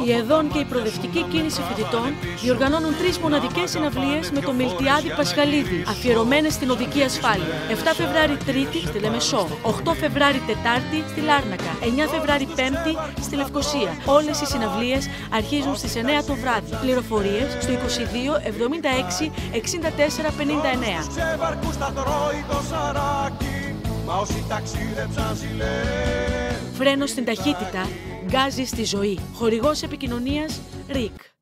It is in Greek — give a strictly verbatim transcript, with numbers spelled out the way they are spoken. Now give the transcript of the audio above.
Η ΕΔΟΝ και η Προοδευτική Κίνηση Φοιτητών διοργανώνουν τρεις μοναδικές συναυλίες με το Μιλτιάδη Πασχαλίδη, αφιερωμένες στην οδική ασφάλεια. επτά Φεβρουαρίου Τρίτη στη Λεμεσό, οκτώ Φεβρουαρίου Τετάρτη στη Λάρνακα, εννιά Φεβρουαρίου Πέμπτη στη Λευκοσία. Όλες οι συναυλίες αρχίζουν στις εννιά το βράδυ. Πληροφορίες στο είκοσι δύο εβδομήντα έξι εξήντα τέσσερα πενήντα εννέα. Φρένο στην ταχύτητα, γκάζι στη ζωή. Χορηγός επικοινωνίας, ΡΙΚ.